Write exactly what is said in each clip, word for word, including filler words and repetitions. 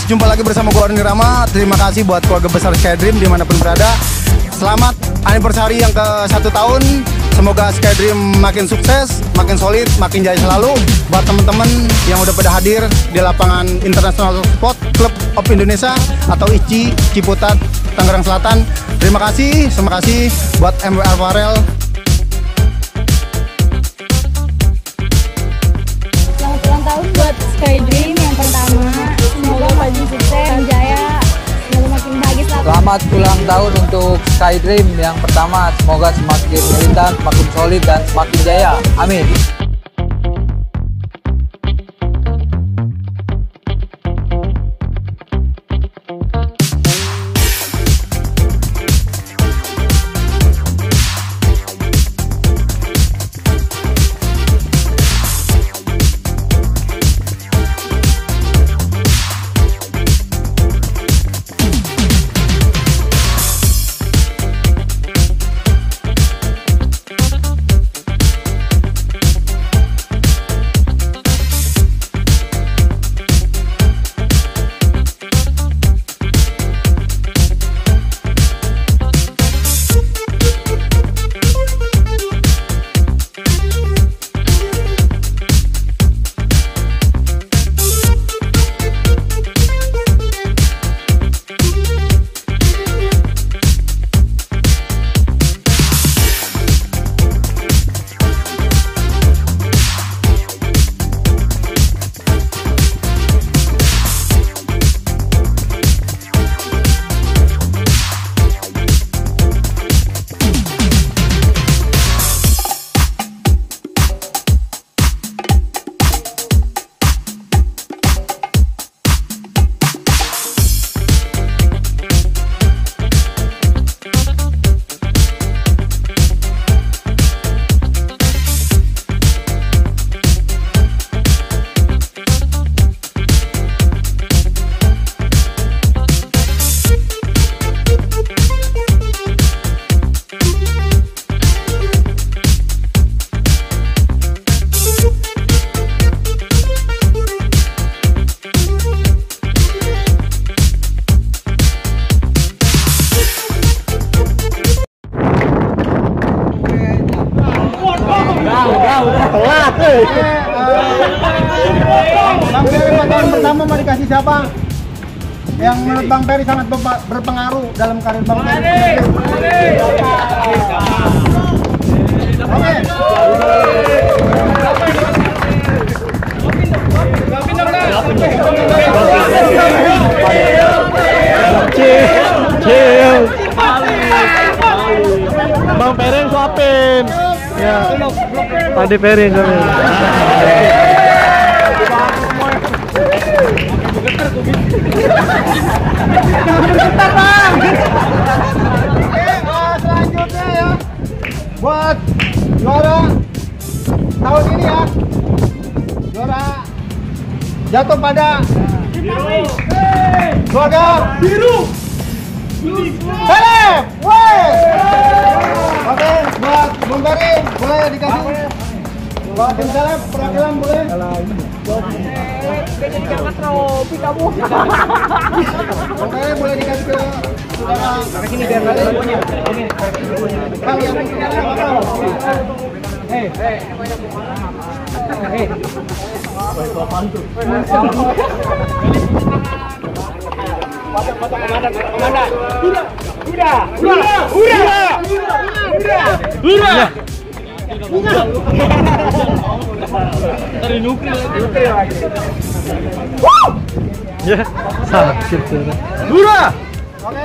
jumpa lagi bersama gue Arni Rama. Terima kasih buat keluarga besar Skydream dimanapun berada. Selamat anniversary yang ke satu tahun. Semoga Skydream makin sukses, makin solid, makin jaya selalu. Buat teman-teman yang udah pada hadir di lapangan International Sport Club of Indonesia atau I C I Ciputat, Tangerang Selatan. Terima kasih, terima kasih buat M W Apparel. Selamat ulang tahun buat Skydream yang pertama. Semoga makin sukses, jaya, semoga makin bahagia selalu. Selamat ulang tahun untuk Skydream yang pertama. Semoga semakin militan, semakin solid dan semakin jaya. Amin. Telat, eh. Bang Ferry tahun pertama mau dikasih siapa? Yang menurut Bang Ferry sangat berpengaruh dalam karir Bang Ferry. Oke. Chill. Bang Ferry suapin. Ya, Pade Ferry yang suapin. Bentar Bang. Oke, uh, selanjutnya ya buat juara tahun ini ya, juara jatuh pada keluarga biru. Salem, woi. Oke, buat Bung Ferry boleh dikasih. Buat tim Salem perwakilan boleh. Jadi jangan trofi kamu. Bung Ferry boleh dikasih ke saudara. Karena sini biar balik. Bang yang punya apa? Hei, hei. Hei. Woi, apaan tuh? Foto komandan, komandan. Udah, udah, udah, udah, udah, udah. Dari nuklir, nuklir lagi. Ya, sakit tuh. Udah. Oke.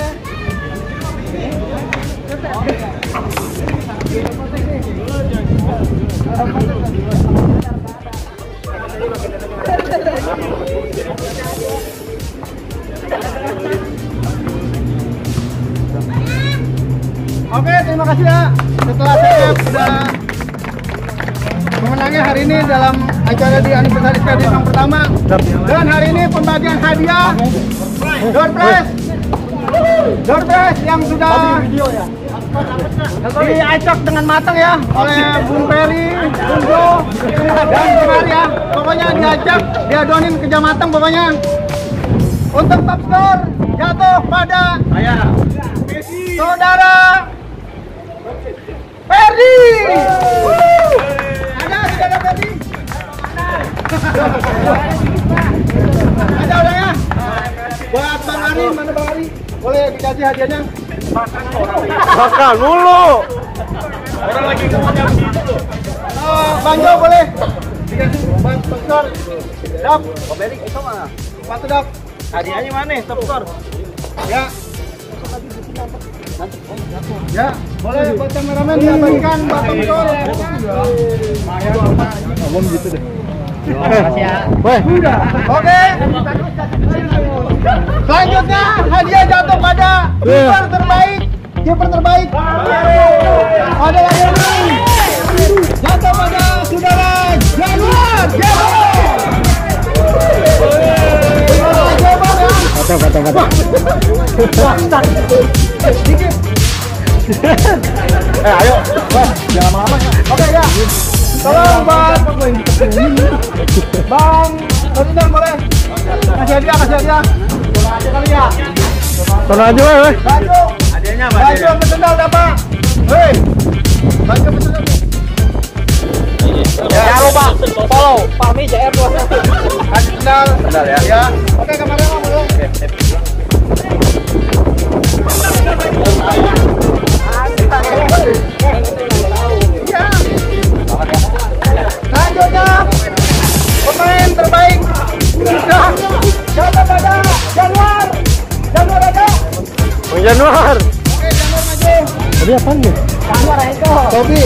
Oke, terima kasih ya. Setelah saya sudah memenangi hari ini dalam acara di anniversary Skydream yang pertama. Dan hari ini pembagian hadiah door prize, door prize yang sudah diacak dengan matang ya oleh Bung Ferry, Bung Jo, dan Bung Arya. Pokoknya diacak, diadonin kerja matang pokoknya. Untuk top skor jatuh pada Saya. saudara Ferdi. Ada saudara Ferdi? Ada udah ya? Buat Bang Ari, mana Bang Ari? Boleh dikasih hadiahnya? Makan mulu. Orang lagi ngomongnya begitu. Oh, Bang Jo boleh dikasih Bang top skor. Dap, Kobelik itu mah. satu dap. Hadiahnya mana? Top skor. Ya. Ya, boleh buat kameramen diabadikan buat top skor. Ngomong gitu deh. Makasih ya. Weh, oke. Selanjutnya hadiah jatuh pada kiper terbaik. Kiper terbaik. Ada lagi nih. Jatuh pada saudara Januar. Januar. Kata kata kata. Dikit. Eh ayo, wah jangan lama-lama ya. Oke ya. Tolong bang, bang, Ferdinand boleh kasih hadiah, kasih hadiah. Tolong aja kali ya. Tolong aja weh. Baju, Hadiahnya apa? baju yang sendal dapat. Hei, baju yang sendal. Jangan lupa follow Pami J R dua puluh satu. Kasih sendal. Sendal ya. Ya. Oke kamarnya mau boleh. Ya. Selanjutnya pemain terbaik sudah jatuh pada Januar. Januar ada. Bang Januar. Oke Januar maju. Tadi apaan nih? Januar itu. Tobi.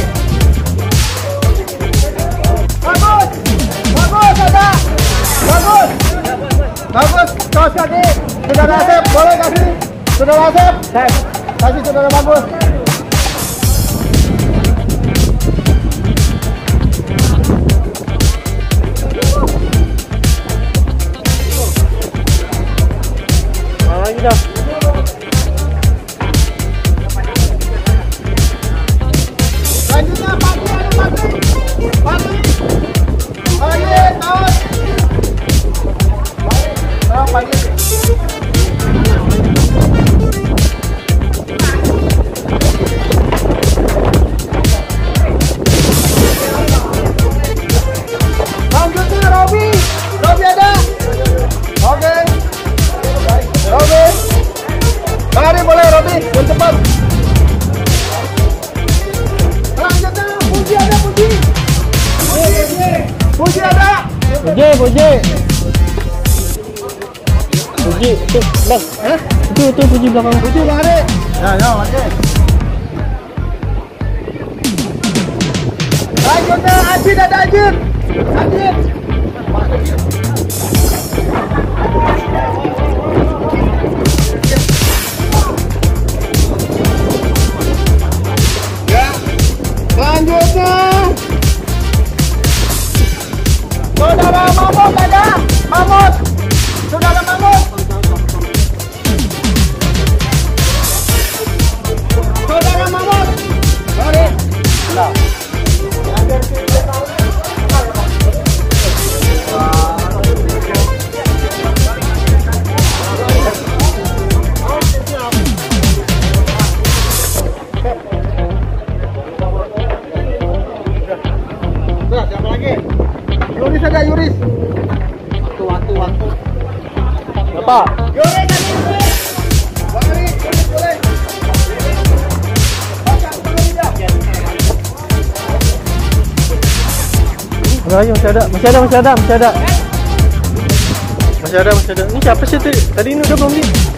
Bagus. Bagus ada. Bagus. Bagus. Kaos kaki. Saudara Asep boleh kasih. Saudara Asep. Kasih saudara bagus. Lagi dah. Selanjutnya Pati ada Pati. Pati. Pati tahun. Oh, Pati. Selanjutnya Robi. Robi ada. Oke. Robi. Mari boleh Robi, yang cepat. Selanjutnya Puji ada Puji. Puji ada. Puji, Puji. Puji, itu, Bang. Eh? Itu, itu Puji belakang. Puji mari. Ya, ya, oke. Selanjutnya Ajit ada Ajit. Ajit. Ya. Selanjutnya saudara Mamut ada. Mamut. Saudara Mamut. Saudara Mamut. Mari. Udah, siapa lagi? Yuris ada Yuris. Waktu, waktu, waktu. Bapak. Yuris ada Yuris. Bang Ari, Yuris boleh. Baca, tolong dia. Ada lagi, masih ada, masih ada, masih ada, masih ada. Masih ada, masih ada. Ini siapa sih tadi? Tadi ini udah belum nih?